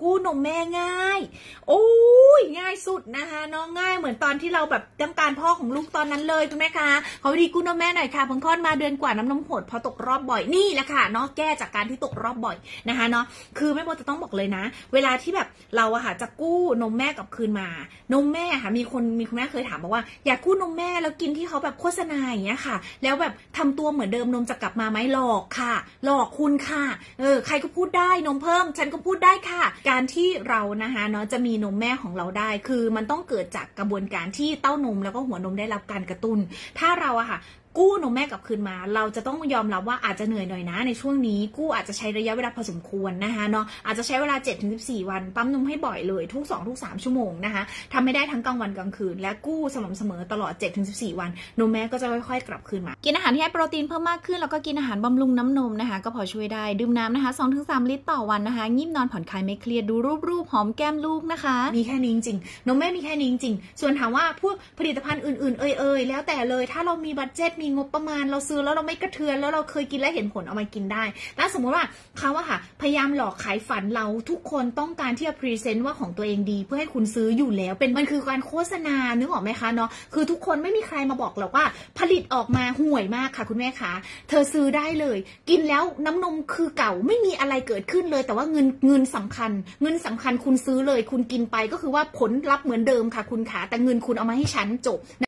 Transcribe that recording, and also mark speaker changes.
Speaker 1: กู้นมแม่ง่ายโอ้ยง่ายสุดนะคะน้องง่ายเหมือนตอนที่เราแบบต้องการพ่อของลูกตอนนั้นเลยคุณแม่คะขอวิธีกู้นมแม่หน่อยค่ะเพิ่งคลอดมาเดือนกว่าน้ำนมหดพอตกรอบบ่อยนี่แหละค่ะเนาะแก้จากการที่ตกรอบบ่อยนะคะเนาะคือแม่โบจะต้องบอกเลยนะเวลาที่แบบเราอะค่ะจะกู้นมแม่กลับคืนมานมแม่ค่ะมีคุณแม่เคยถามบอกว่าอยากกู้นมแม่แล้วกินที่เขาแบบโฆษณาอย่างเงี้ยค่ะแล้วแบบทำตัวเหมือนเดิมนมจะกลับมาไหมหลอกค่ะหลอกคุณค่ะใครก็พูดได้นมเพิ่มฉันก็พูดได้ค่ะการที่เรานะคะเนาะจะมีนมแม่ของเราได้คือมันต้องเกิดจากกระบวนการที่เต้านมแล้วก็หัวนมได้รับการกระตุ้นถ้าเราอะค่ะกู้นมแม่กลับคืนมาเราจะต้องยอมรับว่าอาจจะเหนื่อยหน่อยนะในช่วงนี้กู้อาจจะใช้ระยะเวลาพอสมควรนะคะเนาะอาจจะใช้เวลา 7-14 วันปั๊มนมให้บ่อยเลยทุก 2-3 ชั่วโมงนะคะทำไม่ได้ทั้งกลางวันกลางคืนและกู้สม่ำเสมอตลอด 7-14 วันนมแม่ก็จะค่อยๆกลับคืนมากินอาหารที่ให้โปรตีนเพิ่มมากขึ้นแล้วก็กินอาหารบำรุงน้ำนมนะคะก็พอช่วยได้ดื่มน้ำนะคะ 2-3 ลิตรต่อวันนะคะงีบนอนผ่อนคลายไม่เครียดดูรูปหอมแก้มลูกนะคะมีแค่นี้จริงๆนมแม่มีแค่นี้จริงๆส่วนถามว่าพวกผลิตภัณฑ์อื่นๆแล้วแต่เลยถ้าเรามีบัดเจ็ตมีงบประมาณเราซื้อแล้วเราไม่กระเทือนแล้วเราเคยกินและเห็นผลเอามากินได้แล้วสมมติว่าเขาอะค่ะพยายามหลอกขายฝันเราทุกคนต้องการที่จะพรีเซนต์ว่าของตัวเองดีเพื่อให้คุณซื้ออยู่แล้วมันคือการโฆษณานึกออกไหมคะเนาะคือทุกคนไม่มีใครมาบอกหรอกว่าผลิตออกมาห่วยมากค่ะคุณแม่คะเธอซื้อได้เลยกินแล้วน้ำนมคือเก่าไม่มีอะไรเกิดขึ้นเลยแต่ว่าเงินสำคัญคุณซื้อเลยคุณกินไปก็คือว่าผลลัพธ์เหมือนเดิมค่ะคุณขาแต่เงินคุณเอามาให้ฉันจบ